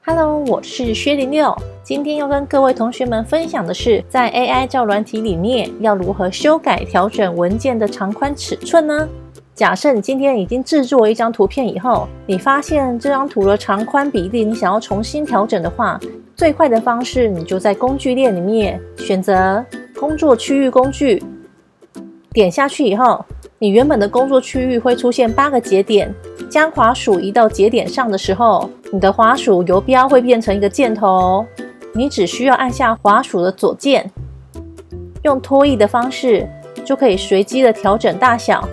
Hello， 我是薛零六，今天要跟各位同学们分享的是，在 AI 照软体里面要如何修改调整文件的长宽尺寸呢？假设你今天已经制作一张图片以后，你发现这张图的长宽比例你想要重新调整的话，最快的方式你就在工具列里面选择工作区域工具，点下去以后，你原本的工作区域会出现8个节点，将滑鼠移到节点上的时候，你的滑鼠游标会变成一个箭头，你只需要按下滑鼠的左键，用拖曳的方式就可以随机的调整大小。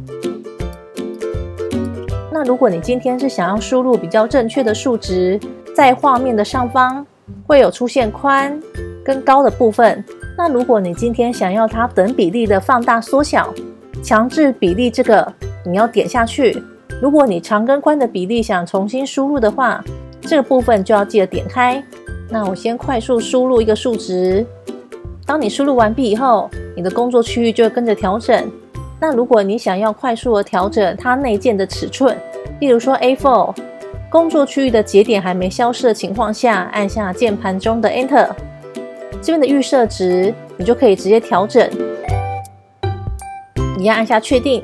那如果你今天是想要输入比较正确的数值，在画面的上方会有出现宽跟高的部分。那如果你今天想要它等比例的放大缩小，强制比例这个你要点下去。如果你长跟宽的比例想重新输入的话，这个部分就要记得点开。那我先快速输入一个数值，当你输入完毕以后，你的工作区域就会跟着调整。那如果你想要快速的调整它内件的尺寸，例如说 A4 工作区域的节点还没消失的情况下，按下键盘中的 Enter， 这边的预设值你就可以直接调整，你要按下确定。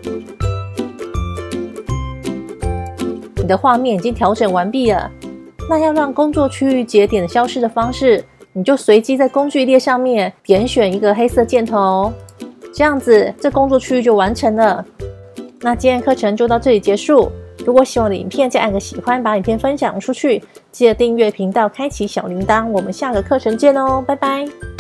你的画面已经调整完毕了。那要让工作区域节点消失的方式，你就随机在工具列上面点选一个黑色箭头，这样子这工作区域就完成了。那今天课程就到这里结束。如果喜欢我的影片，记得按个喜欢，把影片分享出去，记得订阅频道，开启小铃铛。我们下个课程见哦，拜拜。